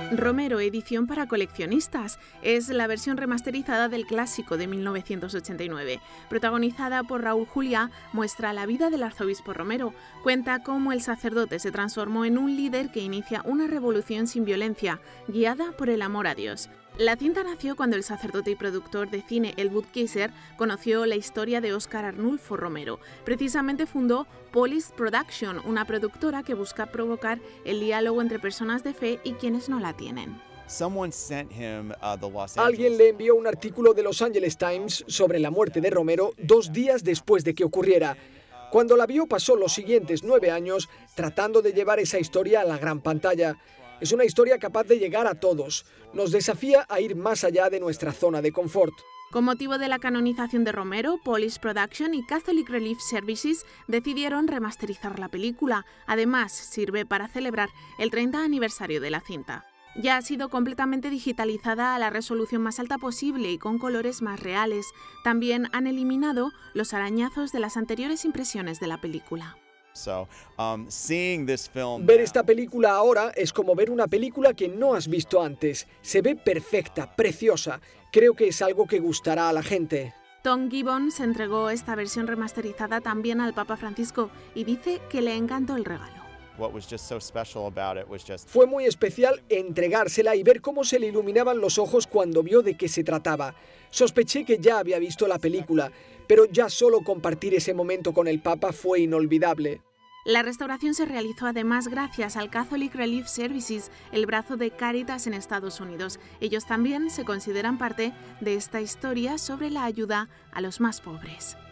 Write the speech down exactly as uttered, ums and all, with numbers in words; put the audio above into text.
Romero, edición para coleccionistas. Es la versión remasterizada del clásico de mil novecientos ochenta y nueve. Protagonizada por Raúl Juliá, muestra la vida del arzobispo Romero. Cuenta cómo el sacerdote se transformó en un líder que inicia una revolución sin violencia, guiada por el amor a Dios. La cinta nació cuando el sacerdote y productor de cine Elwood Kaiser conoció la historia de Óscar Arnulfo Romero. Precisamente fundó Polis Production, una productora que busca provocar el diálogo entre personas de fe y quienes no la tienen. Alguien le envió un artículo de Los Angeles Times sobre la muerte de Romero dos días después de que ocurriera. Cuando la vio pasó los siguientes nueve años tratando de llevar esa historia a la gran pantalla. Es una historia capaz de llegar a todos. Nos desafía a ir más allá de nuestra zona de confort. Con motivo de la canonización de Romero, Police Production y Catholic Relief Services decidieron remasterizar la película. Además, sirve para celebrar el treinta aniversario de la cinta. Ya ha sido completamente digitalizada a la resolución más alta posible y con colores más reales. También han eliminado los arañazos de las anteriores impresiones de la película. So, um, seeing this film ver esta película ahora es como ver una película que no has visto antes. Se ve perfecta, preciosa. Creo que es algo que gustará a la gente. Tom Gibbons entregó esta versión remasterizada también al Papa Francisco y dice que le encantó el regalo. Fue muy especial entregársela y ver cómo se le iluminaban los ojos cuando vio de qué se trataba. Sospeché que ya había visto la película, pero ya solo compartir ese momento con el Papa fue inolvidable. La restauración se realizó además gracias al Catholic Relief Services, el brazo de Cáritas en Estados Unidos. Ellos también se consideran parte de esta historia sobre la ayuda a los más pobres.